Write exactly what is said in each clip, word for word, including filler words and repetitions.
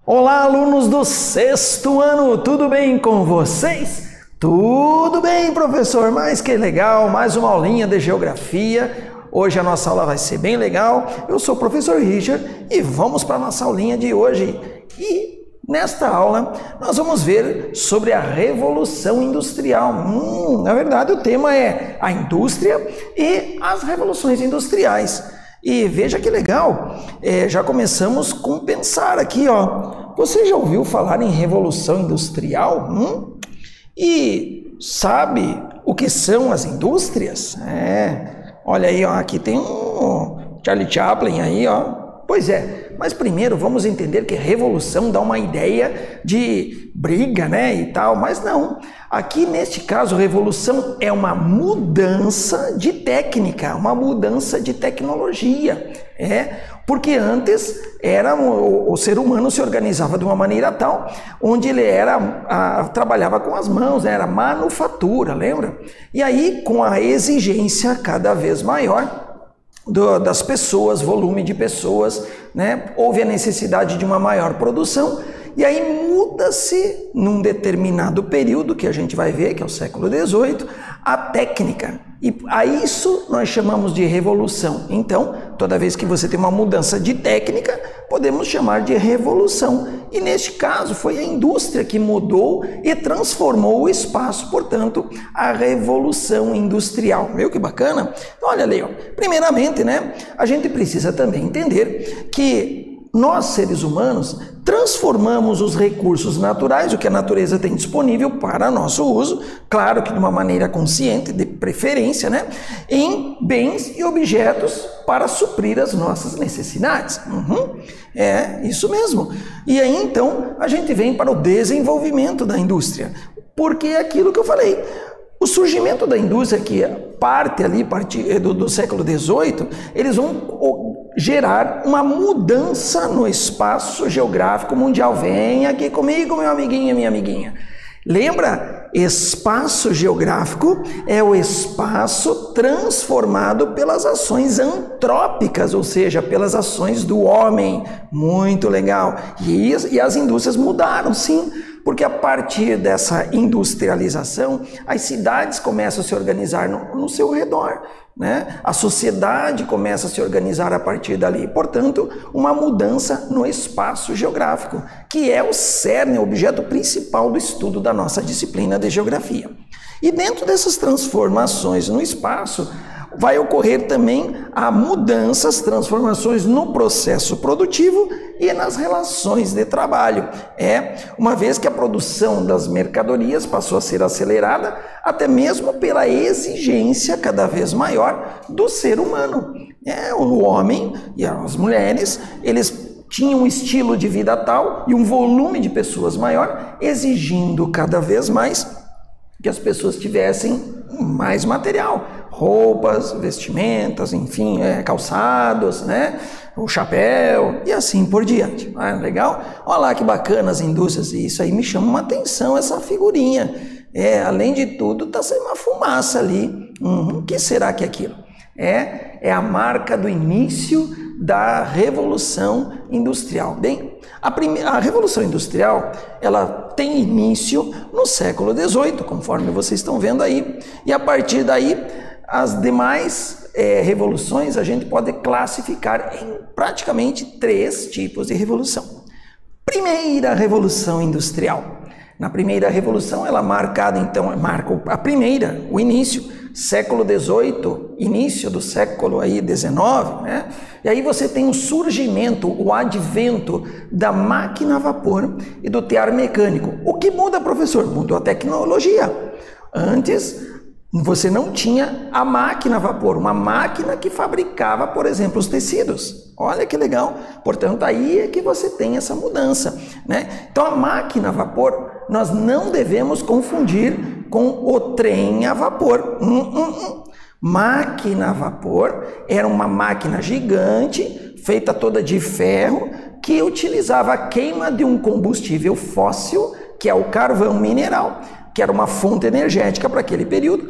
Olá, alunos do sexto ano, tudo bem com vocês? Tudo bem, professor, mas que legal, mais uma aulinha de geografia. Hoje a nossa aula vai ser bem legal. Eu sou o professor Richard e vamos para a nossa aulinha de hoje. E nesta aula nós vamos ver sobre a Revolução Industrial. Hum, na verdade o tema é a indústria e as revoluções industriais. E veja que legal, é, já começamos com pensar aqui, ó. Você já ouviu falar em Revolução Industrial? Hum? E sabe o que são as indústrias? É, olha aí, ó, aqui tem um Charlie Chaplin aí, ó. Pois é, mas primeiro vamos entender que revolução dá uma ideia de briga, né, e tal, mas não. Aqui neste caso, revolução é uma mudança de técnica, uma mudança de tecnologia, é, porque antes era o, o ser humano se organizava de uma maneira tal, onde ele era a, trabalhava com as mãos, né, era manufatura, lembra? E aí, com a exigência cada vez maior Do, das pessoas, volume de pessoas, né? Houve a necessidade de uma maior produção e aí muda-se num determinado período que a gente vai ver, que é o século dezoito, a técnica. E a isso nós chamamos de revolução. Então, toda vez que você tem uma mudança de técnica, podemos chamar de revolução. E neste caso foi a indústria que mudou e transformou o espaço, portanto, a revolução industrial. Viu que bacana? Então, olha ali, ó. Primeiramente, né, a gente precisa também entender que nós, seres humanos, transformamos os recursos naturais, o que a natureza tem disponível para nosso uso, claro que de uma maneira consciente, de preferência, né, em bens e objetos para suprir as nossas necessidades. Uhum. É isso mesmo. E aí, então, a gente vem para o desenvolvimento da indústria, porque é aquilo que eu falei. O surgimento da indústria, que parte ali parte do, do século dezoito, eles vão gerar uma mudança no espaço geográfico mundial. Vem aqui comigo, meu amiguinho, minha amiguinha. Lembra? Espaço geográfico é o espaço transformado pelas ações antrópicas, ou seja, pelas ações do homem. Muito legal. E, e as indústrias mudaram, sim. Porque a partir dessa industrialização, as cidades começam a se organizar no, no seu redor, né? A sociedade começa a se organizar a partir dali. Portanto, uma mudança no espaço geográfico, que é o cerne, o objeto principal do estudo da nossa disciplina de geografia. E dentro dessas transformações no espaço, vai ocorrer também a mudanças, transformações no processo produtivo e nas relações de trabalho. É, uma vez que a produção das mercadorias passou a ser acelerada, até mesmo pela exigência cada vez maior do ser humano. É, o homem e as mulheres, eles tinham um estilo de vida tal e um volume de pessoas maior, exigindo cada vez mais que as pessoas tivessem mais material, roupas, vestimentas, enfim, é, calçados, né, o chapéu e assim por diante. Ah, legal? Olha lá que bacana as indústrias, e isso aí me chama uma atenção, essa figurinha. É, além de tudo, está saindo uma fumaça ali. Uhum, o que será que é aquilo? É, é a marca do início da Revolução Industrial. Bem, a, prime... a Revolução Industrial, ela tem início no século dezoito, conforme vocês estão vendo aí, e a partir daí, as demais é, revoluções a gente pode classificar em praticamente três tipos de revolução. Primeira Revolução Industrial. Na primeira revolução, ela marcada, então, marca a primeira, o início, século dezoito, início do século aí dezenove, né? E aí você tem o surgimento, o advento da máquina a vapor e do tear mecânico. O que muda, professor? Mudou a tecnologia. Antes, você não tinha a máquina a vapor, uma máquina que fabricava, por exemplo, os tecidos. Olha que legal. Portanto, aí é que você tem essa mudança, né? Então, a máquina a vapor, nós não devemos confundir com o trem a vapor. Hum, hum, hum. Máquina a vapor era uma máquina gigante, feita toda de ferro, que utilizava a queima de um combustível fóssil, que é o carvão mineral, que era uma fonte energética para aquele período,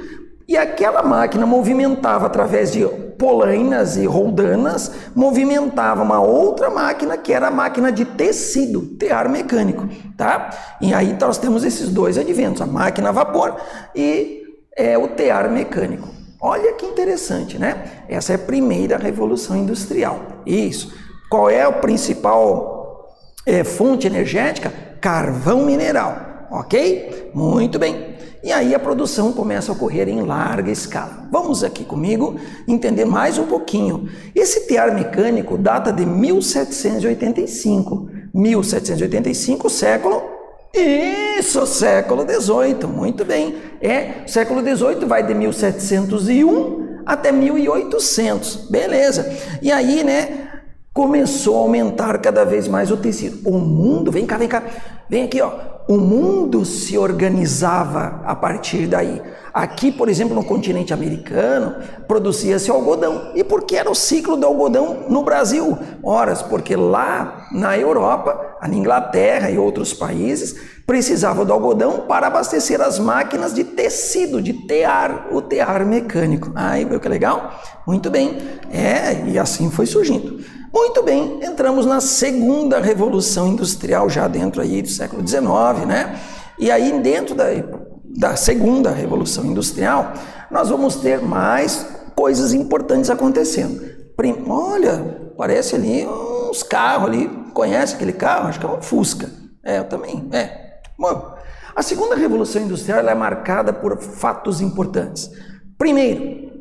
E aquela máquina movimentava através de polainas e roldanas, movimentava uma outra máquina que era a máquina de tecido, tear mecânico, tá? E aí nós temos esses dois adventos, a máquina a vapor e é, o tear mecânico. Olha que interessante, né? Essa é a primeira revolução industrial. Isso. Qual é a principal é, fonte energética? Carvão mineral, ok? Muito bem. E aí a produção começa a ocorrer em larga escala. Vamos aqui comigo entender mais um pouquinho. Esse tear mecânico data de mil setecentos e oitenta e cinco. mil setecentos e oitenta e cinco, século... Isso, século dezoito. Muito bem. É, o século dezoito vai de mil setecentos e um até mil e oitocentos. Beleza. E aí, né... começou a aumentar cada vez mais o tecido. O mundo, vem cá, vem cá, vem aqui, ó. O mundo se organizava a partir daí. Aqui, por exemplo, no continente americano, produzia-se algodão. E por que era o ciclo do algodão no Brasil? Ora, porque lá na Europa, na Inglaterra e outros países, precisava do algodão para abastecer as máquinas de tecido, de tear, o tear mecânico. Aí, viu que legal? Muito bem. É, e assim foi surgindo. Muito bem, entramos na segunda revolução industrial, já dentro aí do século dezenove, né? E aí dentro da, da segunda revolução industrial, nós vamos ter mais coisas importantes acontecendo. Prim, olha, parece ali uns carros ali, conhece aquele carro? Acho que é um Fusca. É, eu também, é. Bom, a segunda revolução industrial ela é marcada por fatos importantes. Primeiro,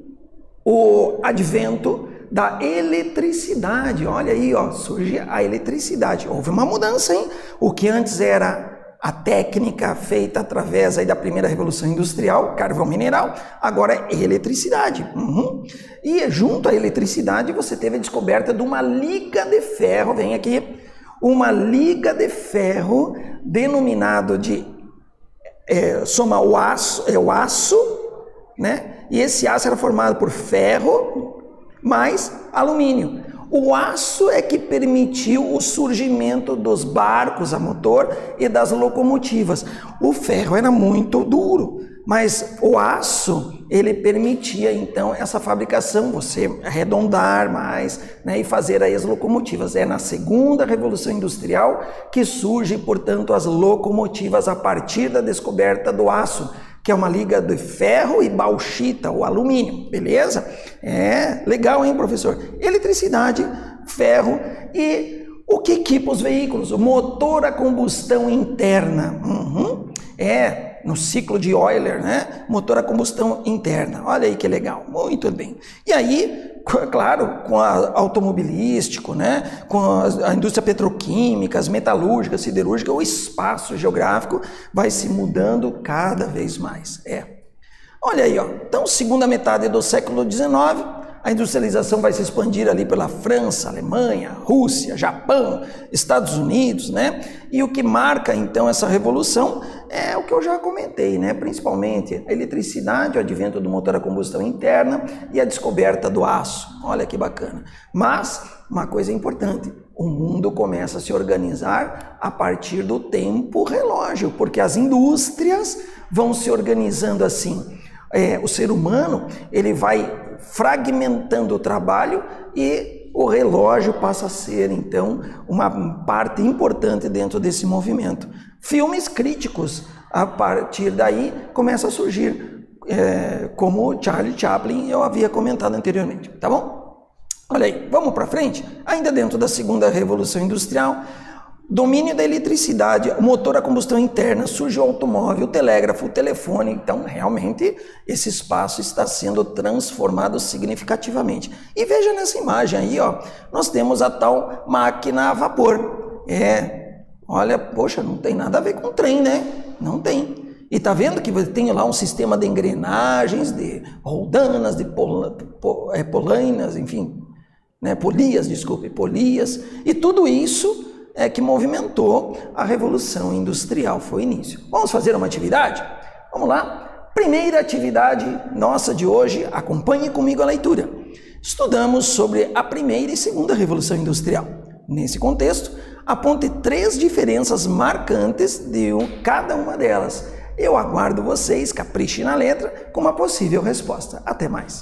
o advento da eletricidade. Olha aí, ó, surge a eletricidade. Houve uma mudança, hein? O que antes era a técnica feita através aí da primeira revolução industrial, carvão mineral, agora é eletricidade. Uhum. E junto à eletricidade você teve a descoberta de uma liga de ferro, vem aqui, uma liga de ferro denominado de é, soma o aço, é o aço, né? E esse aço era formado por ferro mais alumínio. O aço é que permitiu o surgimento dos barcos a motor e das locomotivas. O ferro era muito duro, mas o aço, ele permitia então essa fabricação, você arredondar mais, né, e fazer aí as locomotivas. É na segunda revolução industrial que surge, portanto, as locomotivas a partir da descoberta do aço, que é uma liga de ferro e bauxita, ou alumínio, beleza? É, legal, hein, professor? Eletricidade, ferro e o que equipa os veículos? O motor a combustão interna. Uhum. É, no ciclo de Euler, né? Motor a combustão interna. Olha aí que legal, muito bem. E aí, claro, com a automobilístico, né? Com a indústria petroquímica, as metalúrgicas, siderúrgica, o espaço geográfico vai se mudando cada vez mais. É. Olha aí, ó. Então, segunda metade do século dezenove, a industrialização vai se expandir ali pela França, Alemanha, Rússia, Japão, Estados Unidos, né? E o que marca então essa revolução é o que eu já comentei, né? Principalmente a eletricidade, o advento do motor a combustão interna e a descoberta do aço. Olha que bacana. Mas uma coisa importante, o mundo começa a se organizar a partir do tempo relógio, porque as indústrias vão se organizando assim. É, o ser humano ele vai fragmentando o trabalho e o relógio passa a ser, então, uma parte importante dentro desse movimento. Filmes críticos, a partir daí, começam a surgir, é, como Charlie Chaplin, eu havia comentado anteriormente, tá bom? Olha aí, vamos para frente? Ainda dentro da segunda revolução industrial, domínio da eletricidade, o motor a combustão interna, surge o automóvel, o telégrafo, o telefone. Então, realmente, esse espaço está sendo transformado significativamente. E veja nessa imagem aí, ó, nós temos a tal máquina a vapor. É, olha, poxa, não tem nada a ver com trem, né? Não tem. E tá vendo que tem lá um sistema de engrenagens, de roldanas, de pol, pol, é, polainas, enfim, né? Polias, desculpe, polias, e tudo isso é que movimentou a Revolução Industrial, foi o início. Vamos fazer uma atividade? Vamos lá? Primeira atividade nossa de hoje, acompanhe comigo a leitura. Estudamos sobre a primeira e segunda Revolução Industrial. Nesse contexto, aponte três diferenças marcantes de um, cada uma delas. Eu aguardo vocês, caprichem na letra, com uma possível resposta. Até mais!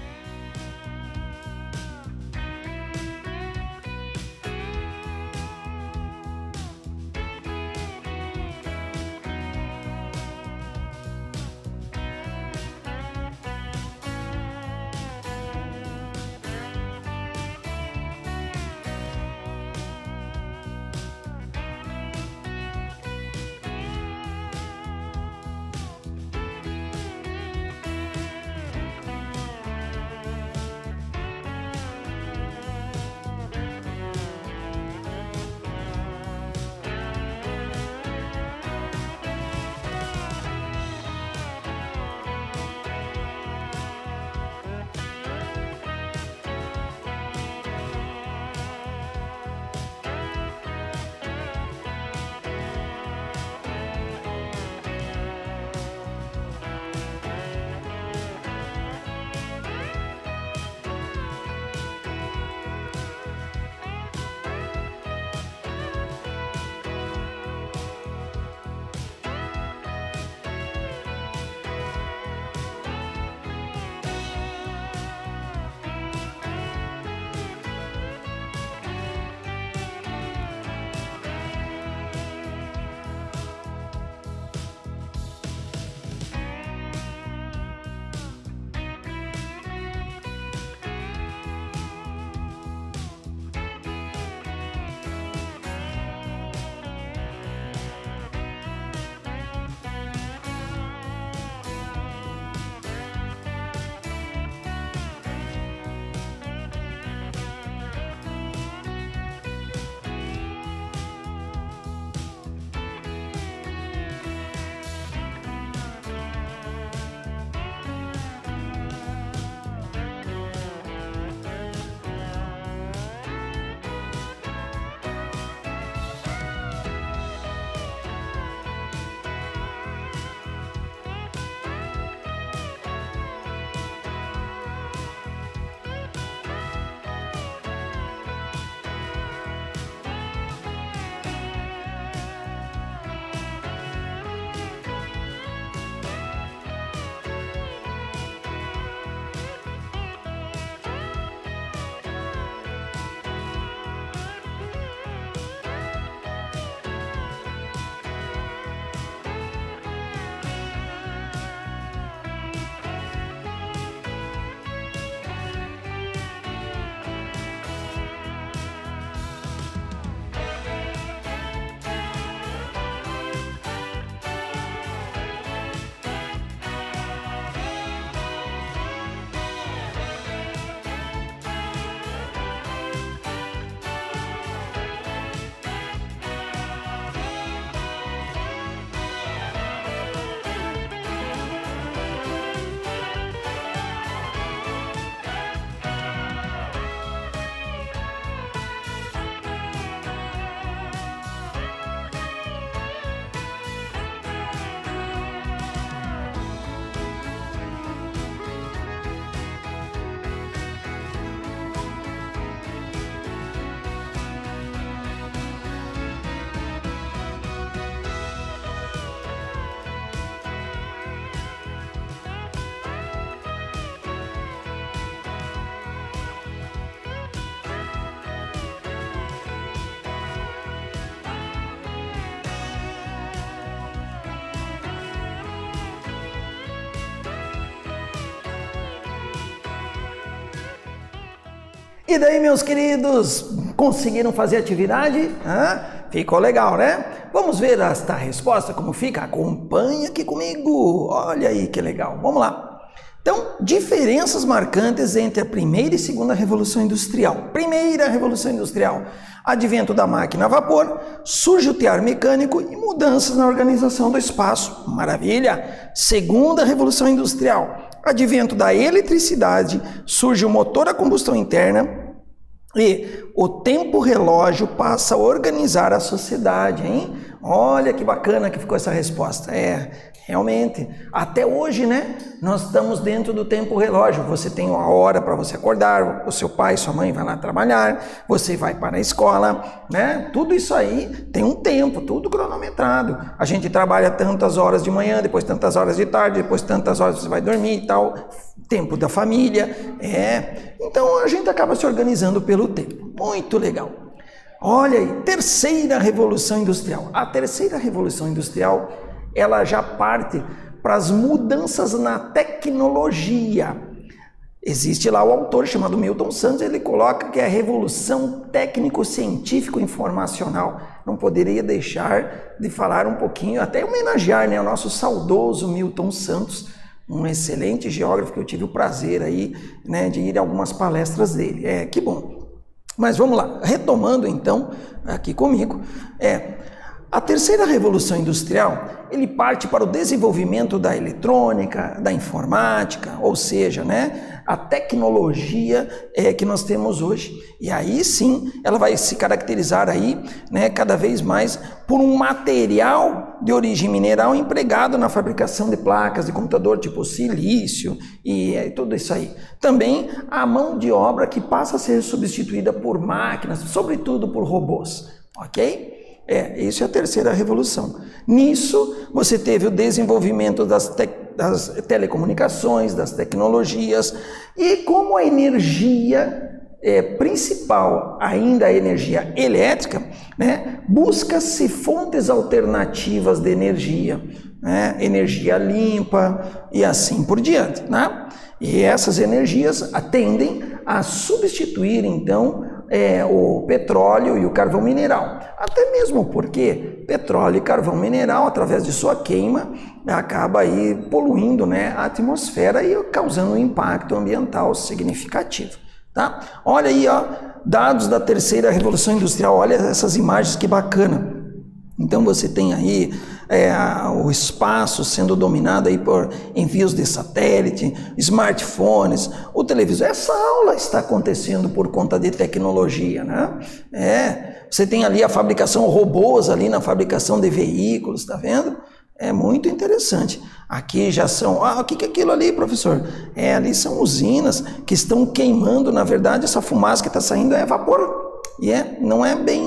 E daí, meus queridos, conseguiram fazer atividade? Hã? Ficou legal, né? Vamos ver esta resposta, como fica? Acompanha aqui comigo. Olha aí que legal. Vamos lá. Então, diferenças marcantes entre a primeira e segunda Revolução Industrial. Primeira Revolução Industrial, advento da máquina a vapor, surge o tear mecânico e mudanças na organização do espaço. Maravilha! Segunda Revolução Industrial, advento da eletricidade, surge o motor a combustão interna e o tempo relógio passa a organizar a sociedade, hein? Olha que bacana que ficou essa resposta. É, realmente, até hoje, né, nós estamos dentro do tempo relógio. Você tem uma hora para você acordar, o seu pai, sua mãe vai lá trabalhar, você vai para a escola, né? Tudo isso aí tem um tempo, tudo cronometrado. A gente trabalha tantas horas de manhã, depois tantas horas de tarde, depois tantas horas você vai dormir e tal. Tempo da família, é. Então a gente acaba se organizando pelo tempo. Muito legal. Olha aí, terceira revolução industrial. A terceira revolução industrial, ela já parte para as mudanças na tecnologia. Existe lá o autor chamado Milton Santos, ele coloca que é a revolução técnico-científico-informacional. Não poderia deixar de falar um pouquinho, até homenagear, né, o nosso saudoso Milton Santos, um excelente geógrafo que eu tive o prazer aí, né, de ir a algumas palestras dele. É, que bom. Mas vamos lá, retomando então, aqui comigo, é, a terceira revolução industrial, ele parte para o desenvolvimento da eletrônica, da informática, ou seja, né, a tecnologia é, que nós temos hoje. E aí sim, ela vai se caracterizar aí, né, cada vez mais por um material de origem mineral empregado na fabricação de placas de computador tipo silício e é, tudo isso aí. Também a mão de obra que passa a ser substituída por máquinas, sobretudo por robôs, ok? É, isso é a terceira revolução. Nisso, você teve o desenvolvimento das, te das telecomunicações, das tecnologias, e como a energia é, principal, ainda a energia elétrica, né, busca-se fontes alternativas de energia, né, energia limpa e assim por diante, né? E essas energias tendem a substituir, então, É, o petróleo e o carvão mineral, até mesmo porque petróleo e carvão mineral, através de sua queima, acaba aí poluindo, né, a atmosfera e causando um impacto ambiental significativo, tá? Olha aí, ó, dados da terceira revolução industrial, olha essas imagens que bacana. Então você tem aí é, o espaço sendo dominado aí por envios de satélite, smartphones, o televisor. Essa aula está acontecendo por conta de tecnologia, né? É, você tem ali a fabricação robôs ali na fabricação de veículos, tá vendo? É muito interessante. Aqui já são... Ah, o que é aquilo ali, professor? É, ali são usinas que estão queimando, na verdade, essa fumaça que está saindo é vapor. E é, não é bem...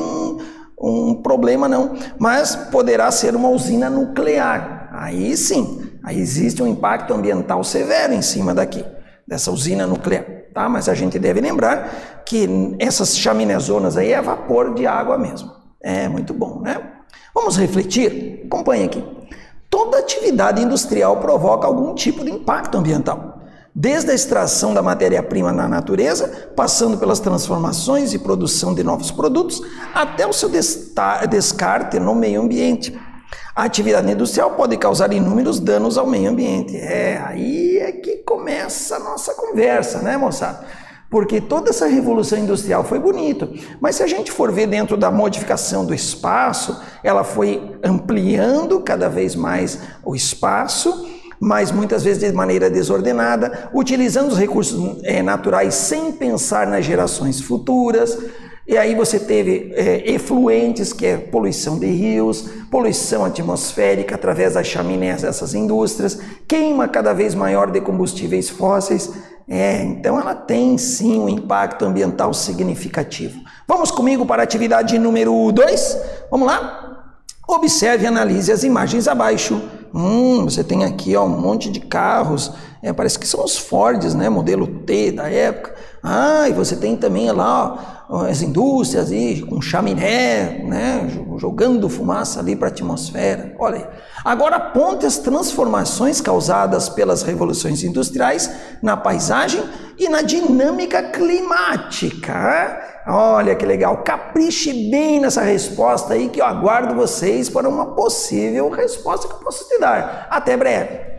um problema não, mas poderá ser uma usina nuclear. Aí sim, aí existe um impacto ambiental severo em cima daqui, dessa usina nuclear, tá? Mas a gente deve lembrar que essas chaminézonas aí é vapor de água mesmo. É muito bom, né? Vamos refletir? Acompanhe aqui. Toda atividade industrial provoca algum tipo de impacto ambiental. Desde a extração da matéria-prima na natureza, passando pelas transformações e produção de novos produtos, até o seu descarte no meio ambiente. A atividade industrial pode causar inúmeros danos ao meio ambiente. É, aí é que começa a nossa conversa, né, moçada? Porque toda essa revolução industrial foi bonita, mas se a gente for ver dentro da modificação do espaço, ela foi ampliando cada vez mais o espaço, mas muitas vezes de maneira desordenada, utilizando os recursos é, naturais sem pensar nas gerações futuras. E aí você teve é, efluentes, que é poluição de rios, poluição atmosférica através das chaminés dessas indústrias, queima cada vez maior de combustíveis fósseis. É, então ela tem sim um impacto ambiental significativo. Vamos comigo para a atividade número dois? Vamos lá? Observe e analise as imagens abaixo. Hum, você tem aqui ó, um monte de carros, é, parece que são os Fords, né, modelo T da época. Ah, e você tem também lá ó, as indústrias aí, com chaminé, né, jogando fumaça ali para a atmosfera. Olha aí. Agora aponte as transformações causadas pelas revoluções industriais na paisagem e na dinâmica climática. Olha que legal, capriche bem nessa resposta aí que eu aguardo vocês para uma possível resposta que eu posso te dar. Até breve!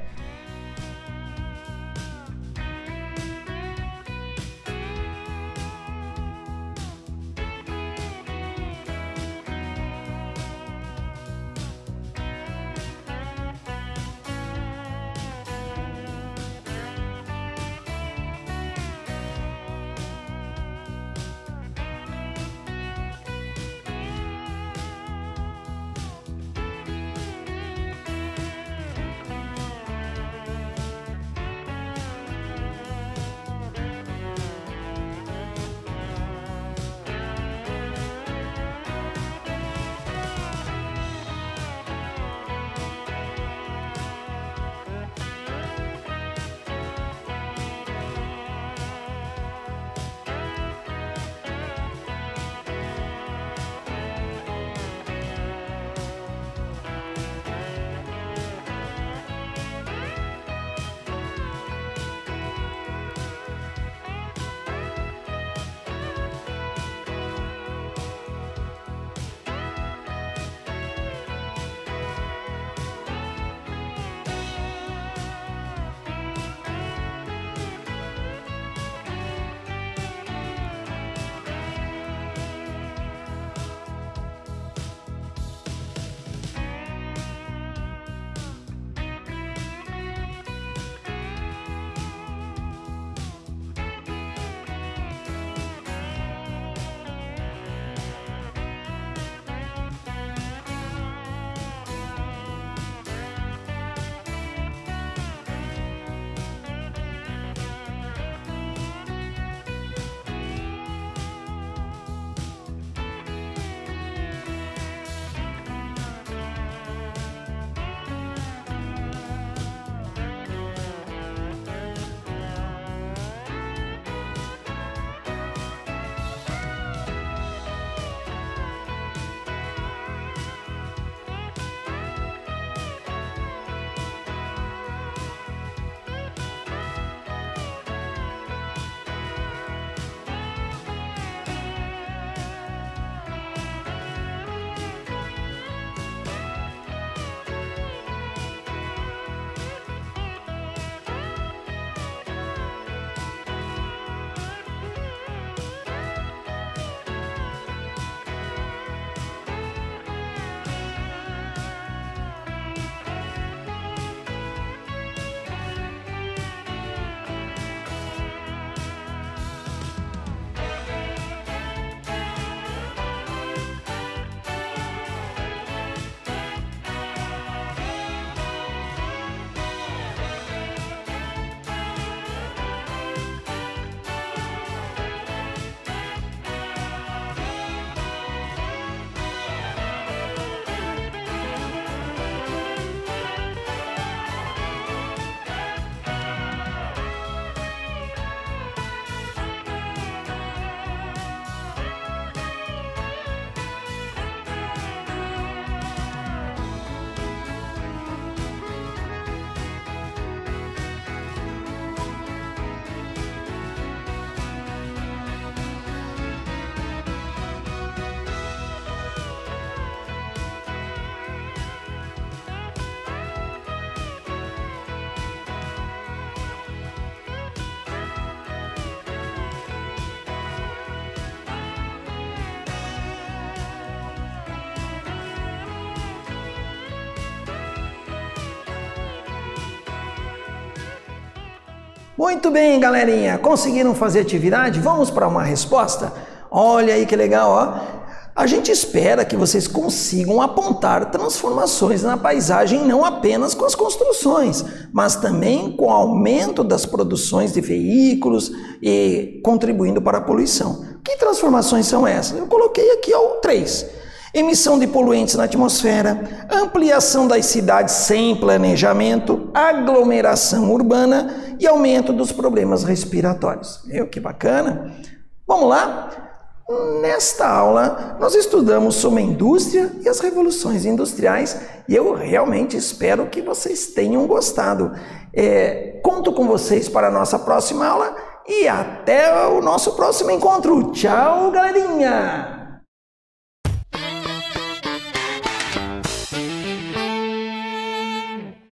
Muito bem, galerinha. Conseguiram fazer atividade? Vamos para uma resposta? Olha aí que legal, ó. A gente espera que vocês consigam apontar transformações na paisagem não apenas com as construções, mas também com o aumento das produções de veículos e contribuindo para a poluição. Que transformações são essas? Eu coloquei aqui ó, três. Emissão de poluentes na atmosfera, ampliação das cidades sem planejamento, aglomeração urbana e aumento dos problemas respiratórios. Meu, que bacana! Vamos lá? Nesta aula, nós estudamos sobre a indústria e as revoluções industriais e eu realmente espero que vocês tenham gostado. É, conto com vocês para a nossa próxima aula e até o nosso próximo encontro. Tchau, galerinha!